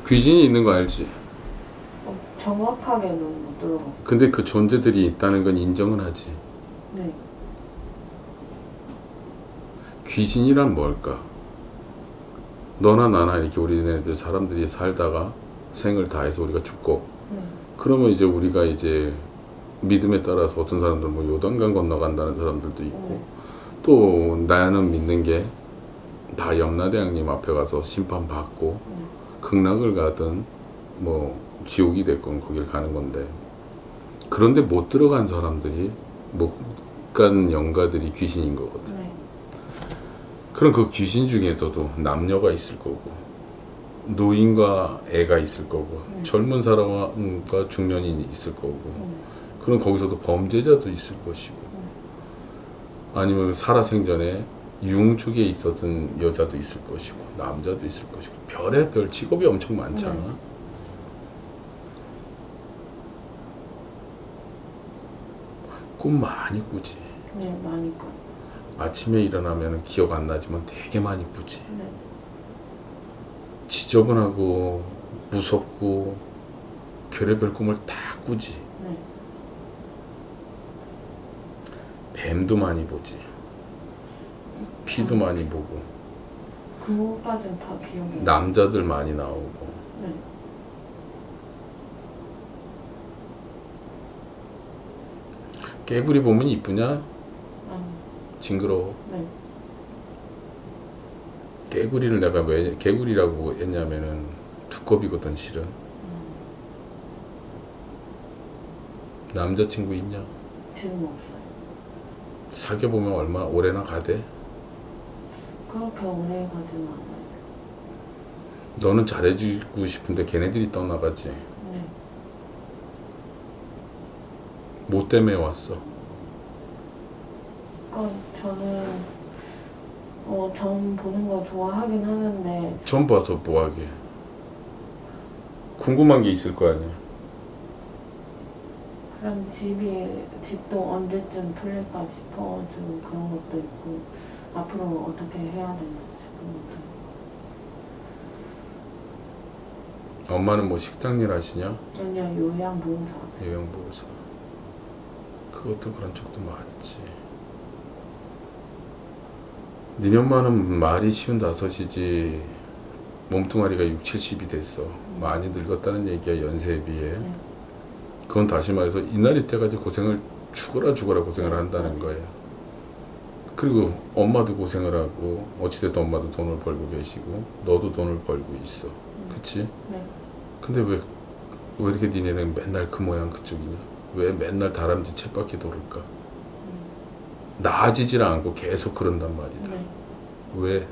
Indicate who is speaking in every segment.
Speaker 1: 귀신이 있는 거 알지?
Speaker 2: 정확하게는 못 들어봤어요.
Speaker 1: 근데 그 존재들이 있다는 건 인정은 하지.
Speaker 2: 네.
Speaker 1: 귀신이란 뭘까? 너나 나나 이렇게 우리네들 사람들이 살다가 생을 다해서 우리가 죽고 그러면 이제 우리가 이제 믿음에 따라서 어떤 사람들은 뭐 요단강 건너간다는 사람들도 있고 또 나는 믿는 게 다 염라대왕님 앞에 가서 심판받고 극락을 가든 뭐 지옥이 됐건 거길 가는 건데 그런데 못 들어간 사람들이 못 간 영가들이 귀신인 거거든.
Speaker 2: 네.
Speaker 1: 그럼 그 귀신 중에서도 남녀가 있을 거고 노인과 애가 있을 거고 젊은 사람과 중년인이 있을 거고 그럼 거기서도 범죄자도 있을 것이고 아니면 살아생전에 융축에 있었던 여자도 있을 것이고 남자도 있을 것이고 별의별 직업이 엄청 많잖아. 꿈 많이 꾸지.
Speaker 2: 네, 많이 꿔요.
Speaker 1: 아침에 일어나면 기억 안 나지만 되게 많이 꾸지.
Speaker 2: 네.
Speaker 1: 지저분하고 무섭고 별의별 꿈을 다 꾸지.
Speaker 2: 네.
Speaker 1: 뱀도 많이 보지. 피도 많이 보고.
Speaker 2: 그거까지는 다 기억이
Speaker 1: 남자들 많이 나오고.
Speaker 2: 네.
Speaker 1: 개구리 보면 이쁘냐?
Speaker 2: 아니.
Speaker 1: 징그러워.
Speaker 2: 네.
Speaker 1: 개구리를 내가 왜 개구리라고 했냐면은 두꺼비거든 실은. 남자친구 있냐?
Speaker 2: 지금 없어요.
Speaker 1: 사귀어보면 얼마 오래나 가대?
Speaker 2: 그렇게 오래 가지는 않아요.
Speaker 1: 너는 잘해주고 싶은데 걔네들이 떠나가지.
Speaker 2: 네.
Speaker 1: 뭐 때문에 왔어?
Speaker 2: 그러니까 저는 점 보는 거 좋아하긴 하는데
Speaker 1: 전 봐서 뭐하게? 궁금한 게 있을 거 아니야.
Speaker 2: 그럼 집도 언제쯤 풀릴까 싶어가지고 그런 것도 있고 앞으로 어떻게 해야 되나 싶은 것도.
Speaker 1: 엄마는 뭐 식당 일 하시냐?
Speaker 2: 아니요, 요양보호사.
Speaker 1: 요양보호사. 그것도 그런 쪽도 많지. 니네 엄마는 말이 55이지 몸뚱아리가 6, 70이 됐어. 많이 늙었다는 얘기야, 연세에 비해. 그건 다시 말해서 이날이 때까지 고생을 죽어라 고생을 한다는 거예요. 그리고 엄마도 고생을 하고 어찌됐든 엄마도 돈을 벌고 계시고 너도 돈을 벌고 있어. 그치?
Speaker 2: 네.
Speaker 1: 근데 왜 이렇게 니네는 맨날 그 모양 그쪽이냐? 왜 맨날 다람쥐 쳇바퀴 돌을까? 나아지질 않고 계속 그런단 말이다.
Speaker 2: 네.
Speaker 1: 왜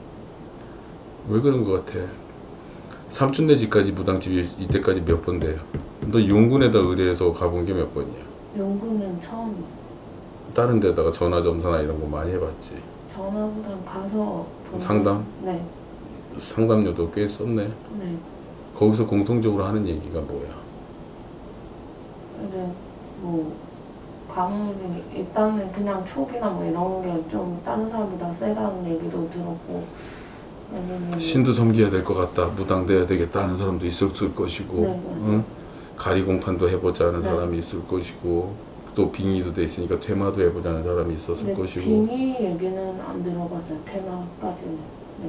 Speaker 1: 그런 것 같아? 삼촌네 집까지 무당집이 이때까지 몇 번 돼요? 너 용군에다 의뢰해서 가본 게 몇 번이야?
Speaker 2: 연구는 처음이에요.
Speaker 1: 다른 데다가 전화 점사나 이런 거 많이 해봤지?
Speaker 2: 전화보다 가서
Speaker 1: 상담?
Speaker 2: 네.
Speaker 1: 상담료도 꽤 썼네.
Speaker 2: 네.
Speaker 1: 거기서 공통적으로 하는 얘기가 뭐야?
Speaker 2: 이제 뭐 과물이 일단은 그냥 촉이나 뭐 이런 게 좀 다른 사람보다 세다는 얘기도 들었고
Speaker 1: 신도 섬겨야 될 것 같다. 무당돼야 되겠다 하는 사람도 있었을 것이고
Speaker 2: 네,
Speaker 1: 응? 가리공판도 해보자 하는
Speaker 2: 네.
Speaker 1: 사람이 있을 것이고 또 빙의도 돼 있으니까 퇴마도 해보자 하는 사람이 있었을 것이고
Speaker 2: 빙의 얘기는 안 들어봤어요. 테마까지는. 네.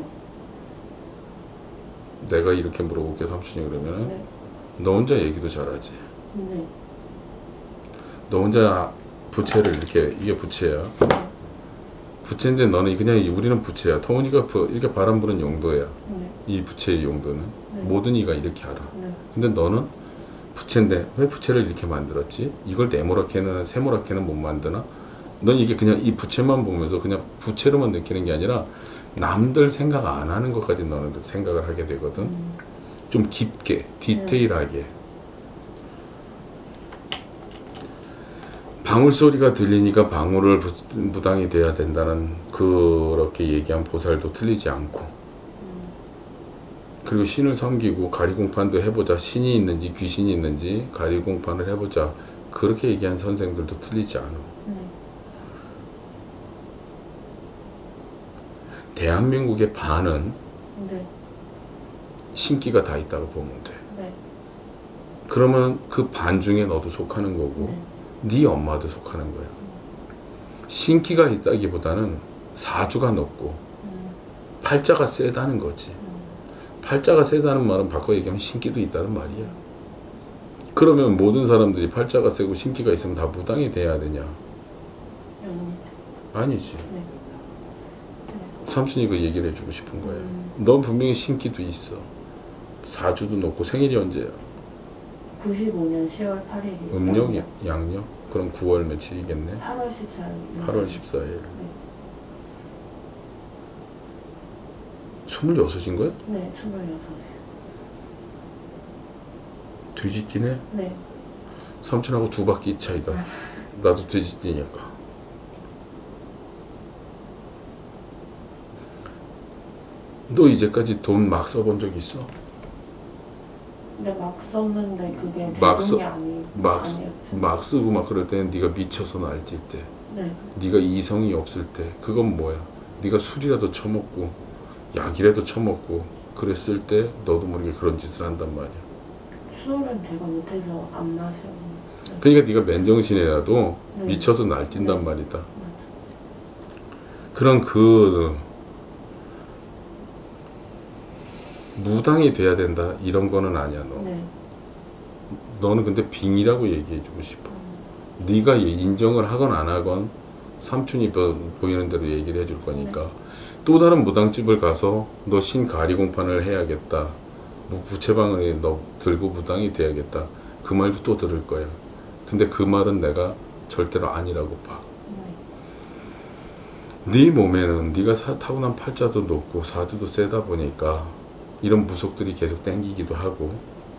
Speaker 1: 내가 이렇게 물어볼게 삼촌이 그러면
Speaker 2: 네.
Speaker 1: 너 혼자 얘기도 잘하지?
Speaker 2: 네.
Speaker 1: 너 혼자 부채를 이렇게 이게 부채야. 부채인데 너는 그냥 우리는 부채야. 토니가 이렇게 바람 부는 용도야.
Speaker 2: 네.
Speaker 1: 이 부채의 용도는
Speaker 2: 네.
Speaker 1: 모든 이가 이렇게 알아.
Speaker 2: 네.
Speaker 1: 근데 너는 부채인데 왜 부채를 이렇게 만들었지? 이걸 네모나게는 세모나게는 못 만드나? 넌 이게 그냥 이 부채만 보면서 그냥 부채로만 느끼는 게 아니라 남들 생각 안 하는 것까지 너는 생각을 하게 되거든. 좀 깊게 디테일하게. 방울 소리가 들리니까 방울을 무당이 돼야 된다는 그렇게 얘기한 보살도 틀리지 않고 그리고 신을 섬기고 가리공판도 해보자. 신이 있는지 귀신이 있는지 가리공판을 해보자. 그렇게 얘기한 선생들도 틀리지 않아. 대한민국의 반은
Speaker 2: 네.
Speaker 1: 신기가 다 있다고 보면 돼.
Speaker 2: 네.
Speaker 1: 그러면 그 반 중에 너도 속하는 거고
Speaker 2: 네.
Speaker 1: 네 엄마도 속하는 거야. 신기가 있다기보다는 사주가 높고 팔자가 세다는 거지. 팔자가 세다는 말은 바꿔 얘기하면 신기도 있다는 말이야. 그러면 모든 사람들이 팔자가 세고 신기가 있으면 다 무당이 돼야 되냐? 아니지.
Speaker 2: 네.
Speaker 1: 삼촌이 그 얘기를 해주고 싶은 거예요. 넌 분명히 신기도 있어. 사주도 높고 생일이 언제야?
Speaker 2: 95년 10월 8일이
Speaker 1: 음력이 양력? 그럼 9월 며칠이겠네?
Speaker 2: 8월 14일
Speaker 1: 8월 14일.
Speaker 2: 네.
Speaker 1: 26인 거야?
Speaker 2: 네, 26이.
Speaker 1: 돼지띠네?
Speaker 2: 네.
Speaker 1: 삼촌하고 2바퀴 차이다. 나도 돼지띠니까. 너 이제까지 돈 막 써본 적 있어?
Speaker 2: 근데 막 썼는데 그게
Speaker 1: 막
Speaker 2: 대금이
Speaker 1: 써-
Speaker 2: 아니었죠.
Speaker 1: 막 쓰고 막 그럴 때는 네가 미쳐서 날뛸 때,
Speaker 2: 네.
Speaker 1: 네가 이성이 없을 때, 그건 뭐야? 네가 술이라도 처먹고 약이라도 처먹고 그랬을 때 너도 모르게 그런 짓을 한단 말이야.
Speaker 2: 술은 제가 못해서 안 마셔요. 네.
Speaker 1: 그러니까 네가 맨정신이라도
Speaker 2: 네.
Speaker 1: 미쳐서 날뛴단
Speaker 2: 네.
Speaker 1: 말이다.
Speaker 2: 맞아.
Speaker 1: 그런 그 무당이 돼야 된다 이런 거는 아니야.
Speaker 2: 네.
Speaker 1: 너는 근데 빙이라고 얘기해주고 싶어. 네가 인정을 하건 안 하건 삼촌이 보이는 대로 얘기를 해줄 거니까. 또 다른 무당집을 가서 너 신가리공판을 해야겠다, 뭐 부채방을 너 들고 무당이 돼야겠다, 그 말도 또 들을 거야. 근데 그 말은 내가 절대로 아니라고 봐. 네 몸에는 네가 타고난 팔자도 높고 사주도 세다 보니까 이런 무속들이 계속 땡기기도 하고,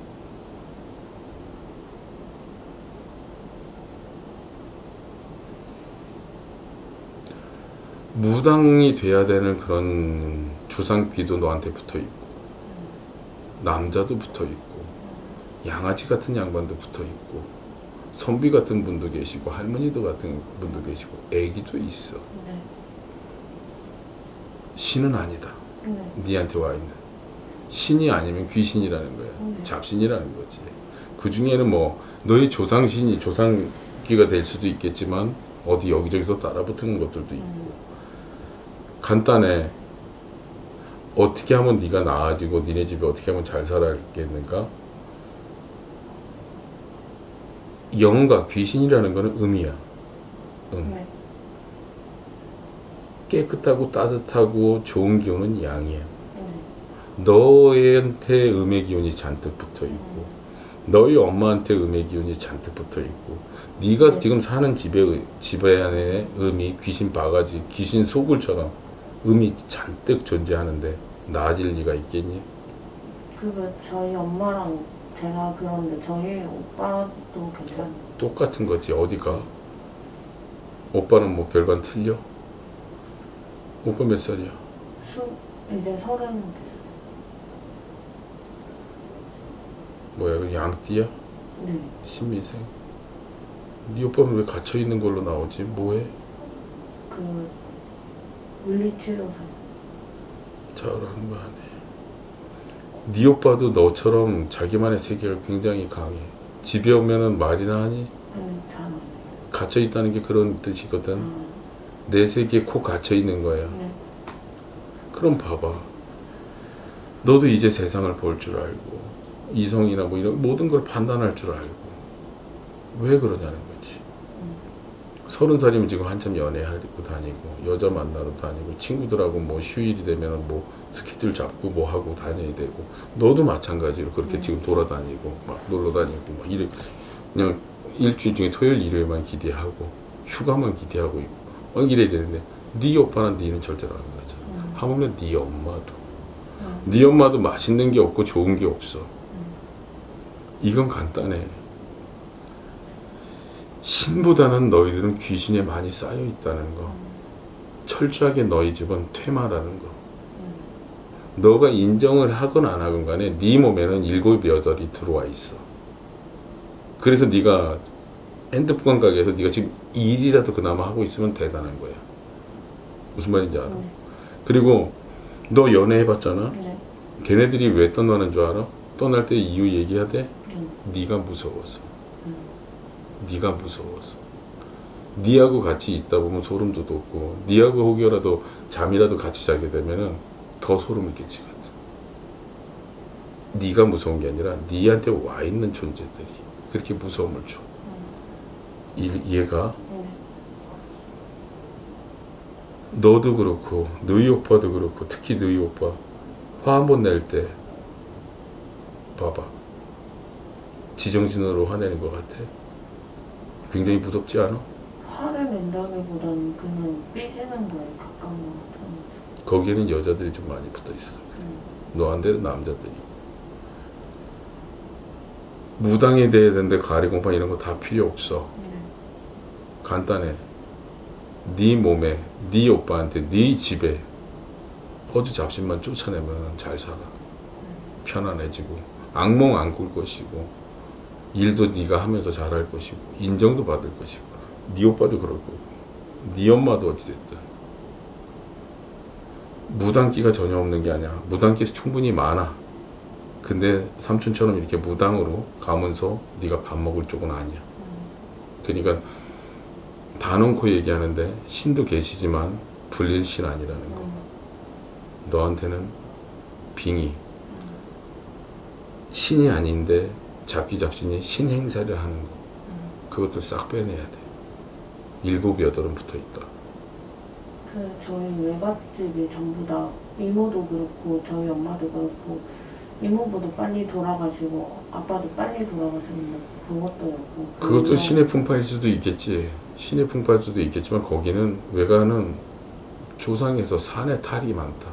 Speaker 1: 무당이 돼야 되는 그런 조상귀도 너한테 붙어 있고, 남자도 붙어 있고, 양아치 같은 양반도 붙어 있고, 선비 같은 분도 계시고, 할머니도 같은 분도 계시고, 애기도 있어.
Speaker 2: 네.
Speaker 1: 신은 아니다.
Speaker 2: 네.
Speaker 1: 니한테 와 있는 신이 아니면 귀신이라는 거야. 잡신이라는 거지. 그 중에는 뭐 너의 조상신이 조상귀가 될 수도 있겠지만 어디 여기저기서 따라붙는 것들도 있고. 간단해. 어떻게 하면 네가 나아지고 니네 집에 어떻게 하면 잘 살아야겠는가? 영과 귀신이라는 거는 음이야.
Speaker 2: 네.
Speaker 1: 깨끗하고 따뜻하고 좋은 기운은 양이야.
Speaker 2: 네.
Speaker 1: 너한테 음의 기운이 잔뜩 붙어 있고, 너희 엄마한테 음의 기운이 잔뜩 붙어 있고, 네가 지금 사는 집에 안에 음이 귀신 바가지, 귀신 소굴처럼 음이 잔뜩 존재하는데 나아질 리가 있겠니?
Speaker 2: 그거 저희 엄마랑 제가 그런데 저희 오빠도 괜찮아요.
Speaker 1: 똑같은 거지. 어디가? 오빠는 뭐 별반 틀려? 오빠 몇 살이야?
Speaker 2: 이제 30 됐어요.
Speaker 1: 뭐야, 그 양띠야?
Speaker 2: 네.
Speaker 1: 신미생? 네 오빠는 왜 갇혀 있는 걸로 나오지? 뭐해?
Speaker 2: 그 물리치료사.
Speaker 1: 잘하는 거 아니야. 네 오빠도 너처럼 자기만의 세계가 굉장히 강해. 집에 오면은 말이나 하니?
Speaker 2: 아니, 잘 안 해요.
Speaker 1: 갇혀 있다는 게 그런 뜻이거든.
Speaker 2: 아,
Speaker 1: 내 세계에 콕 갇혀 있는 거야.
Speaker 2: 네.
Speaker 1: 그럼 봐봐. 너도 이제 세상을 볼 줄 알고, 이성이나 뭐 이런 모든 걸 판단할 줄 알고, 왜 그러냐는 거지. 30살이면 지금 한참 연애하고 다니고, 여자 만나러 다니고, 친구들하고 뭐 휴일이 되면 뭐 스케줄 잡고 뭐 하고 다녀야 되고, 너도 마찬가지로 그렇게 지금 돌아다니고, 막 놀러 다니고, 막 이래, 그냥 일주일 중에 토요일, 일요일만 기대하고, 휴가만 기대하고 있고, 이래야 되는데, 네 오빠는 니는 절대로 안 그러잖아. 하물며 네 엄마도. 네 엄마도 맛있는 게 없고 좋은 게 없어. 이건 간단해. 신보다는 너희들은 귀신에 많이 쌓여 있다는 거. 철저하게 너희 집은 퇴마라는 거. 너가 인정을 하건 안 하건 간에 네 몸에는 7, 8이 들어와 있어. 그래서 네가 핸드폰 가게에서 네가 지금 일이라도 그나마 하고 있으면 대단한 거야. 무슨 말인지 알아? 그리고 너 연애해봤잖아?
Speaker 2: 네.
Speaker 1: 걔네들이 왜 떠나는 줄 알아? 떠날 때 이유 얘기해야 돼? 네가 무서워서. 네가 무서워서. 네하고 같이 있다 보면 소름도 돋고 네하고 혹여라도 잠이라도 같이 자게 되면은 더 소름을 끼치거든. 네가 무서운 게 아니라 네한테 와 있는 존재들이 그렇게 무서움을 줘. 이해가? 너도 그렇고 너희 오빠도 그렇고 특히 너희 오빠 화 한 번 낼 때 봐봐. 지정신으로 화내는 것 같아. 굉장히 무섭지 않아?
Speaker 2: 화를 낸다기보다는 그냥 삐지는 거에 가까운 것 같아요.
Speaker 1: 거기에는 여자들이 좀 많이 붙어 있어. 너한테는 남자들이. 무당이 돼야 되는데 가리공판 이런 거 다 필요 없어. 간단해. 네 몸에, 네 오빠한테, 네 집에 허주 잡신만 쫓아내면 잘 살아. 편안해지고 악몽 안 꿀 것이고 일도 네가 하면서 잘할 것이고 인정도 받을 것이고 네 오빠도 그럴 거고 네 엄마도 어찌됐든 무당기가 전혀 없는 게 아니야. 무당기 충분히 많아. 근데 삼촌처럼 이렇게 무당으로 가면서 네가 밥 먹을 쪽은 아니야. 그러니까 다 놓고 얘기하는데 신도 계시지만 불릴신 아니라는 거. 너한테는 빙의 신이 아닌데 잡기잡신이 신 행사를 하는 거. 그것도 싹 빼내야 돼. 7, 8은 붙어있다.
Speaker 2: 저희 외갓집이 전부 다 이모도 그렇고 저희 엄마도 그렇고 이모부도 빨리 돌아가시고 아빠도 빨리 돌아가셨는데 그것도였고
Speaker 1: 그것도 신의 풍파일 수도 있겠지. 신의 풍파일 수도 있겠지만 거기는 외가는 조상에서 산에 탈이 많다.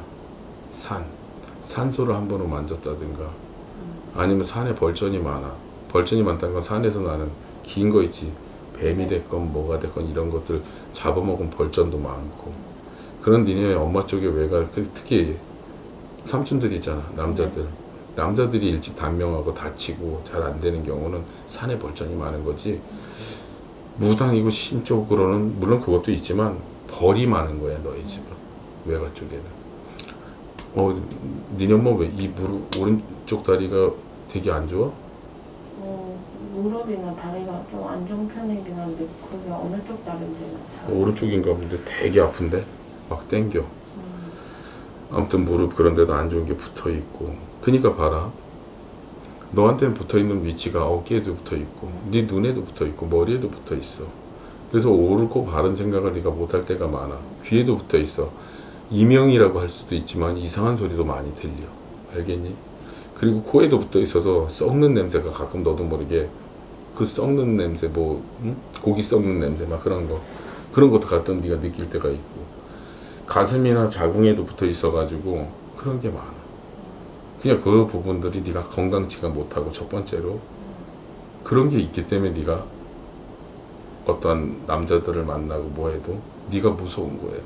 Speaker 1: 산소를 한 번으로 만졌다든가 아니면 산에 벌전이 많아. 벌전이 많다는 건 산에서 나는 긴 거 있지. 뱀이 됐건 뭐가 됐건 이런 것들 잡아먹은 벌전도 많고 그런 니네 엄마 쪽에 외가 특히 삼촌들 있잖아. 남자들이 일찍 단명하고 다치고 잘 안 되는 경우는 산에 벌전이 많은 거지. 무당이고 신 쪽으로는 물론 그것도 있지만 벌이 많은 거야. 너희 집은 외가 쪽에는. 니네 엄마 왜 이 무릎 오른쪽 다리가 되게 안 좋아?
Speaker 2: 무릎이나 다리가 좀 안 좋은 편이긴 한데 그게 어느 쪽 다리인지는 잘
Speaker 1: 오른쪽인가 본데 되게 아픈데 막 땡겨. 아무튼 무릎 그런 데도 안 좋은 게 붙어 있고. 그러니까 봐라. 너한테는 붙어 있는 위치가 어깨에도 붙어 있고 네 눈에도 붙어 있고 머리에도 붙어 있어. 그래서 옳고 바른 생각을 네가 못할 때가 많아. 귀에도 붙어 있어. 이명이라고 할 수도 있지만 이상한 소리도 많이 들려. 알겠니? 그리고 코에도 붙어 있어서 썩는 냄새가 가끔 너도 모르게 그 썩는 냄새 고기 썩는 냄새 막 그런 것도 가끔 네가 느낄 때가 있고 가슴이나 자궁에도 붙어 있어 가지고 그런 게 많아. 그냥 그 부분들이 네가 건강치가 못하고 첫 번째로 그런 게 있기 때문에 네가 어떠한 남자들을 만나고 뭐해도 네가 무서운 거예요.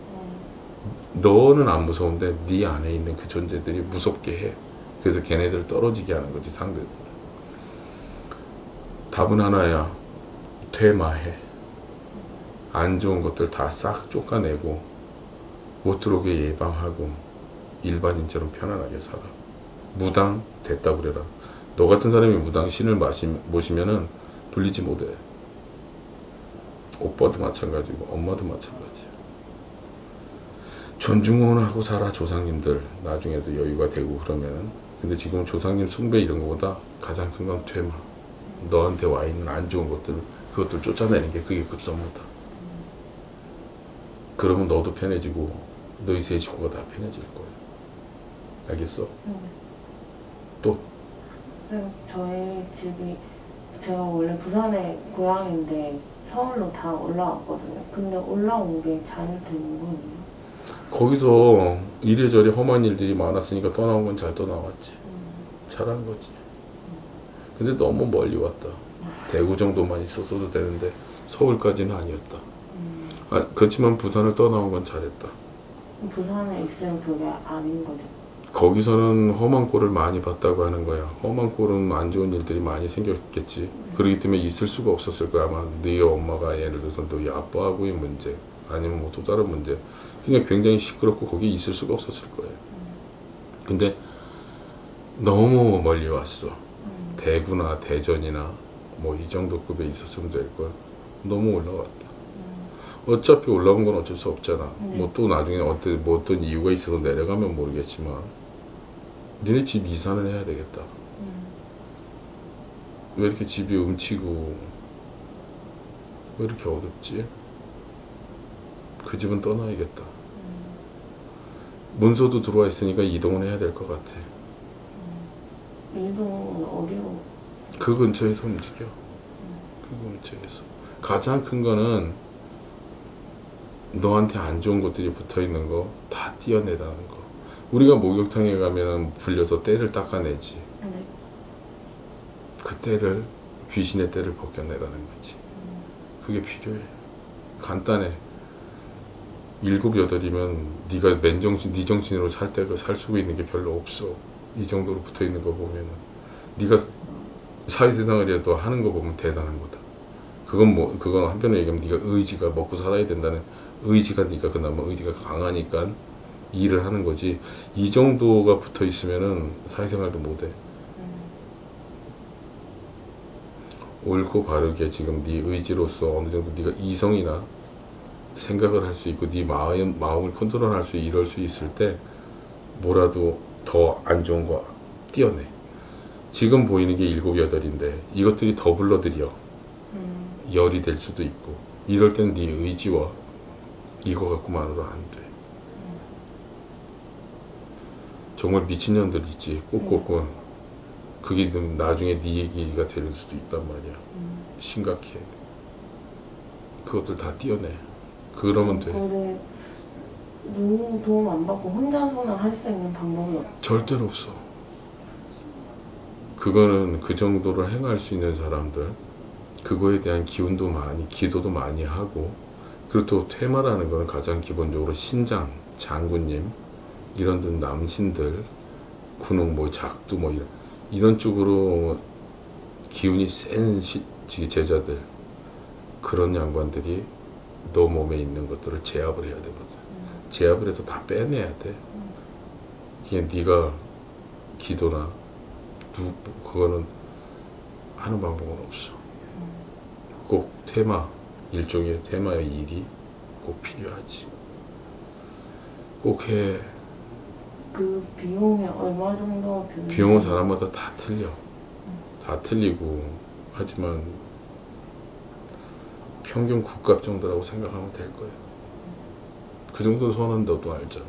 Speaker 1: 너는 안 무서운데 네 안에 있는 그 존재들이 무섭게 해. 그래서 걔네들 떨어지게 하는 거지. 상대들. 답은 하나야. 퇴마해. 안 좋은 것들 다 싹 쫓아내고 못 들어오게 예방하고 일반인처럼 편안하게 살아. 무당 됐다 그래라. 너 같은 사람이 무당 신을 모시면은 돌리지 못해. 오빠도 마찬가지고 엄마도 마찬가지야. 존중은 하고 살아. 조상님들 나중에도 여유가 되고 그러면은. 근데 지금 조상님 숭배 이런 거보다 가장 큰 건 퇴마. 너한테 와 있는 안 좋은 그것들 쫓아내는 게 그게 급선무다. 그러면 너도 편해지고 너희 세 식구가 다 편해질 거야. 알겠어? 또?
Speaker 2: 네, 저희 집이 제가 원래 부산에 고향인데 서울로 다 올라왔거든요. 근데 올라온 게 잘 되는 거예요.
Speaker 1: 거기서 이래저래 험한 일들이 많았으니까 떠나온 건 잘 떠나왔지. 잘한 거지. 근데 너무 멀리 왔다. 대구 정도만 있었어도 되는데 서울까지는 아니었다. 그렇지만 부산을 떠나온 건 잘했다.
Speaker 2: 부산에 있으면 그게 아닌 거죠.
Speaker 1: 거기서는 험한 꼴을 많이 봤다고 하는 거야. 험한 꼴은 안 좋은 일들이 많이 생겼겠지. 그렇기 때문에 있을 수가 없었을 거야. 아마 너희 엄마가 예를 들어서 너희 아빠하고의 문제 아니면 뭐 또 다른 문제. 그냥 굉장히 시끄럽고 거기 있을 수가 없었을 거예요. 근데 너무 멀리 왔어. 대구나 대전이나 뭐 이 정도 급에 있었으면 될 걸. 너무 올라왔다. 어차피 올라온 건 어쩔 수 없잖아. 뭐 또 나중에 뭐 어떤 이유가 있어서 내려가면 모르겠지만 니네 집 이사는 해야 되겠다. 왜 이렇게 집이 음치고 왜 이렇게 어둡지? 그 집은 떠나야겠다. 문서도 들어와 있으니까 이동은 해야 될 것 같아.
Speaker 2: 이동은 어디로?
Speaker 1: 그 근처에서 움직여. 그 근처에서. 가장 큰 거는 너한테 안 좋은 것들이 붙어있는 거 다 떼어내다는 거. 우리가 목욕탕에 가면 불려서 때를 닦아내지.
Speaker 2: 네.
Speaker 1: 그 때를, 귀신의 때를 벗겨내라는 거지. 그게 필요해. 간단해. 7, 8이면 네가 맨정신, 네 정신으로 살 수가 있는 게 별로 없어. 이 정도로 붙어있는 거 보면은 네가 사회생활이라도 하는 거 보면 대단한 거다. 그건 한편으로 얘기하면 네가 의지가 먹고 살아야 된다는 의지가, 네가 그나마 의지가 강하니까 일을 하는 거지. 이 정도가 붙어 있으면은 사회생활도 못해. 옳고 바르게 지금 네 의지로서 어느 정도 네가 이성이나 생각을 할 수 있고 네 마음을 컨트롤할 수 이럴 수 있을 때 뭐라도 더 안 좋은 거 띄어내. 지금 보이는 게 7, 8인데 이것들이 더 불러들여. 열이 될 수도 있고. 이럴 땐 네 의지와 이거 갖고만으로 안 돼. 정말 미친년들 있지. 꼭꼭은 그게 나중에 네 얘기가 될 수도 있단 말이야. 심각해. 그것들 다 띄어내. 그러면 돼.
Speaker 2: 근데 누구 도움 안 받고 혼자서는 할 수 있는 방법이 없어?
Speaker 1: 절대로 없어. 그거는 그 정도로 행할 수 있는 사람들, 그거에 대한 기운도 많이, 기도도 많이 하고, 그리고 또 퇴마라는 거는 가장 기본적으로 신장, 장군님, 이런 남신들, 군웅, 뭐 작두, 뭐 이런 쪽으로 기운이 센 제자들, 그런 양반들이 너 몸에 있는 것들을 제압을 해야 되거든. 제압을 해서 다 빼내야 돼. 그냥 네가 기도나 그거는 하는 방법은 없어. 꼭 테마, 일종의 테마의 일이 꼭 필요하지. 꼭 해.
Speaker 2: 그 비용이 얼마 정도 드는?
Speaker 1: 비용은 사람마다 다 틀려. 다 틀리고 하지만 평균 국값 정도라고 생각하면 될 거야. 그 정도 선은 너도 알잖아.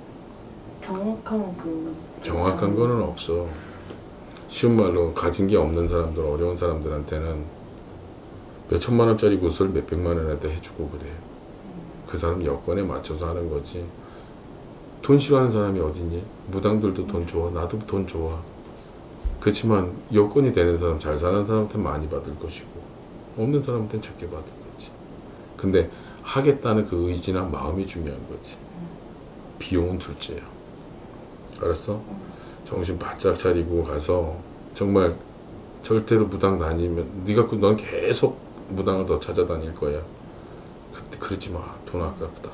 Speaker 1: 정확한 거는 없어. 쉬운 말로 가진 게 없는 사람들, 어려운 사람들한테는 몇 천만 원짜리 곳을 몇 백만 원에다 해주고 그래. 그 사람 여건에 맞춰서 하는 거지. 돈 싫어하는 사람이 어딨니? 무당들도 돈 줘. 나도 돈 좋아. 그렇지만 여건이 되는 사람, 잘 사는 사람한테 많이 받을 것이고 없는 사람한테는 적게 받을 거지. 근데 하겠다는 그 의지나 마음이 중요한 거지. 비용은 둘째야. 알았어? 정신 바짝 차리고 가서 정말 절대로 무당 다니면 넌 계속 무당을 더 찾아다닐 거야. 그러지 마. 돈 아깝다.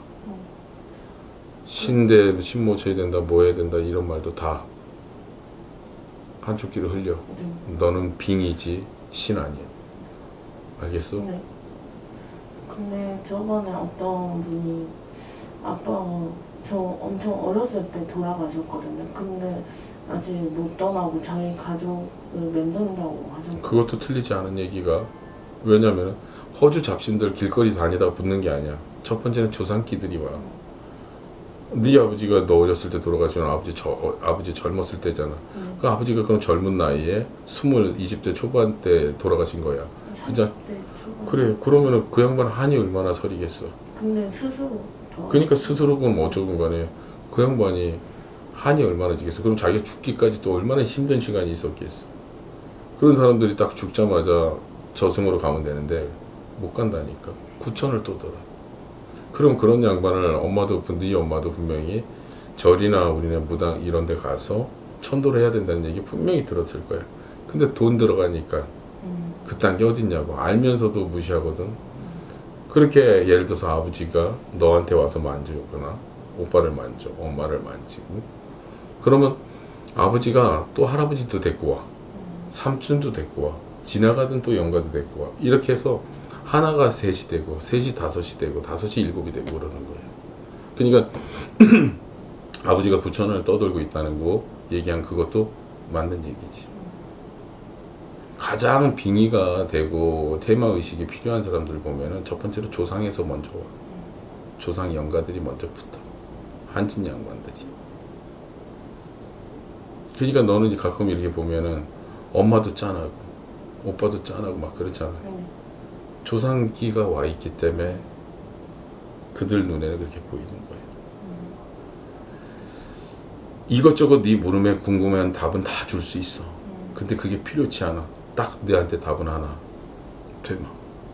Speaker 1: 신모 쳐야 된다, 뭐 해야 된다 이런 말도 다 한쪽 귀로 흘려. 너는 빙이지 신 아니야. 알겠어?
Speaker 2: 네. 근데 저번에 어떤 분이 아빠가 저 엄청 어렸을 때 돌아가셨거든요. 근데 아직 못 떠나고 자기 가족을 맴돈다고 하셨거든요.
Speaker 1: 그것도 틀리지 않은 얘기가. 왜냐면 호주 잡신들 길거리 다니다가 붙는 게 아니야. 첫 번째는 조상기들이 와. 네 아버지가 너 어렸을 때 돌아가시면 아버지 젊었을 때잖아. 그 아버지가 그럼 젊은 나이에 20대 초반 때 돌아가신 거야.
Speaker 2: 30대 초반.
Speaker 1: 그래. 그러면은 그 양반 한이 얼마나 서리겠어.
Speaker 2: 근데 스스로
Speaker 1: 그러니까 스스로는 뭐 어쩌건 간에 그 양반이 한이 얼마나 지겠어. 그럼 자기가 죽기까지 또 얼마나 힘든 시간이 있었겠어. 그런 사람들이 딱 죽자마자 저승으로 가면 되는데 못 간다니까. 구천을 떠돌아. 그럼 그런 양반을 네 엄마도 분명히 절이나 우리네 무당 이런 데 가서 천도를 해야 된다는 얘기 분명히 들었을 거야. 근데 돈 들어가니까 그딴 게 어딨냐고. 알면서도 무시하거든. 그렇게 예를 들어서 아버지가 너한테 와서 만지거나 오빠를 만져, 엄마를 만지고 그러면 아버지가 또 할아버지도 데리고 와. 삼촌도 데리고 와. 지나가던 또 영가도 데리고 와. 이렇게 해서 하나가 셋이 되고 셋이 다섯이 되고 다섯이 일곱이 되고 그러는 거예요. 그러니까 아버지가 부천을 떠돌고 있다는 거 얘기한 그것도 맞는 얘기지. 가장 빙의가 되고 테마의식이 필요한 사람들 보면은 첫 번째로 조상에서 먼저 와. 조상 영가들이 먼저 붙어. 한진 양반들이. 그러니까 너는 가끔 이렇게 보면은 엄마도 짠하고 오빠도 짠하고 막 그렇잖아. 조상기가 와 있기 때문에 그들 눈에는 그렇게 보이는 거예요. 이것저것 네 물음에 궁금한 답은 다 줄 수 있어. 근데 그게 필요치 않아. 딱 너한테 답은 하나. 되마.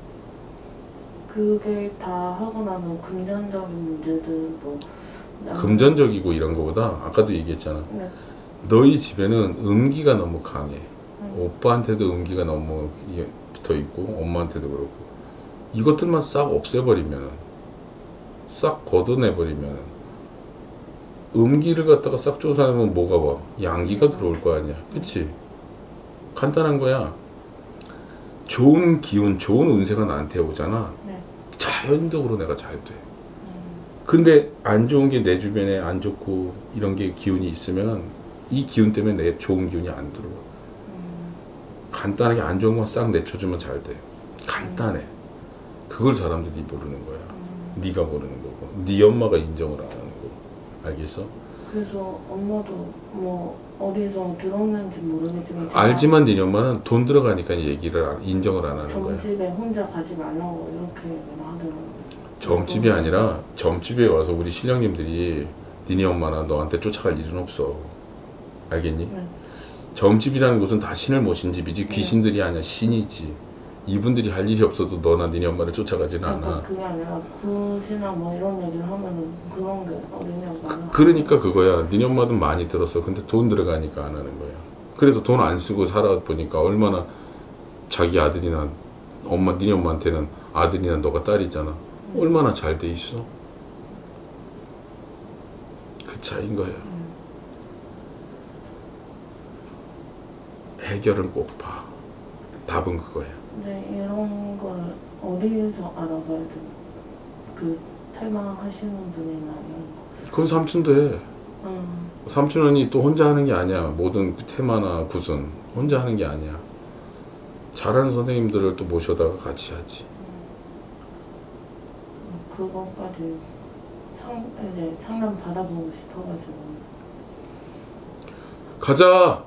Speaker 2: 그게 다 하고 나면 금전적인 문제들 뭐
Speaker 1: 금전적이고 이런 거보다 아까도 얘기했잖아.
Speaker 2: 네.
Speaker 1: 너희 집에는 음기가 너무 강해. 오빠한테도 음기가 너무 붙어 있고 엄마한테도 그렇고 이것들만 싹 없애버리면 싹 걷어내버리면 음기를 갖다가 싹 조사하면 뭐가 와? 양기가 들어올 거 아니야. 그치? 간단한 거야. 좋은 기운, 좋은 운세가 나한테 오잖아.
Speaker 2: 네.
Speaker 1: 자연적으로 내가 잘 돼. 근데 안 좋은 게 내 주변에 안 좋고 이런 게 기운이 있으면 이 기운 때문에 내 좋은 기운이 안 들어와. 간단하게 안 좋은 건 싹 내쳐주면 잘 돼. 간단해. 그걸 사람들이 모르는 거야. 네가 모르는 거고 네 엄마가 인정을 안 하는 거고. 알겠어?
Speaker 2: 그래서 엄마도 뭐 어디서 들었는지 모르겠지만
Speaker 1: 알지만 네 엄마는 돈 들어가니까 얘기를 인정을 안 하는 거야.
Speaker 2: 점집에 혼자 가지 말라고 이렇게 하더라고요.
Speaker 1: 점집이 아니라 점집에 와서 우리 신령님들이 니네 엄마나 너한테 쫓아갈 일은 없어. 알겠니?
Speaker 2: 네.
Speaker 1: 점집이라는 곳은 다 신을 모신 집이지 귀신들이 아니야. 신이지. 이분들이 할 일이 없어도 너나 니네 엄마를 쫓아가지는 않아.
Speaker 2: 그게 아니라 굿이나 뭐 이런 얘기를 하면은 그런 게 어디냐고 안
Speaker 1: 그러니까 그거야. 니네 엄마도 많이 들었어. 근데 돈 들어가니까 안 하는 거야. 그래도 돈 안 쓰고 살아보니까 얼마나 자기 아들이나 엄마, 니네 엄마한테는 아들이나 너가 딸이잖아. 얼마나 잘 돼 있어. 그 차이인 거야. 해결은 꼭 봐. 답은 그거야.
Speaker 2: 근데 이런 걸 어디서 알아봐야 돼? 그 테마 하시는 분이나 이런 거.
Speaker 1: 그건 삼촌도 해. 삼촌이 또 혼자 하는 게 아니야. 모든 테마나 굿은 혼자 하는 게 아니야. 잘하는 선생님들을 또 모셔다가 같이 하지.
Speaker 2: 그거까지 이제 상담 받아보고 싶어가지고.
Speaker 1: 가자!